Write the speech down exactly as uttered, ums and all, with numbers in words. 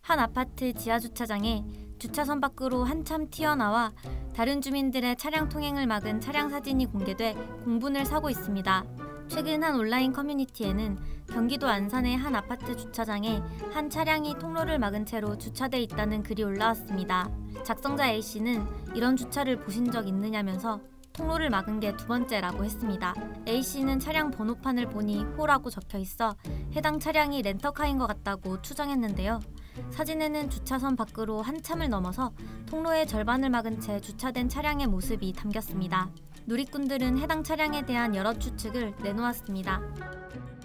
한 아파트 지하주차장에 주차선 밖으로 한참 튀어나와 다른 주민들의 차량 통행을 막은 차량 사진이 공개돼 공분을 사고 있습니다. 최근 한 온라인 커뮤니티에는 경기도 안산의 한 아파트 주차장에 한 차량이 통로를 막은 채로 주차돼 있다는 글이 올라왔습니다. 작성자 A씨는 이런 주차를 보신 적 있느냐면서 통로를 막은 게 두 번째라고 했습니다. A씨는 차량 번호판을 보니 호라고 적혀 있어 해당 차량이 렌터카인 것 같다고 추정했는데요. 사진에는 주차선 밖으로 한참을 넘어서 통로의 절반을 막은 채 주차된 차량의 모습이 담겼습니다. 누리꾼들은 해당 차량에 대한 여러 추측을 내놓았습니다.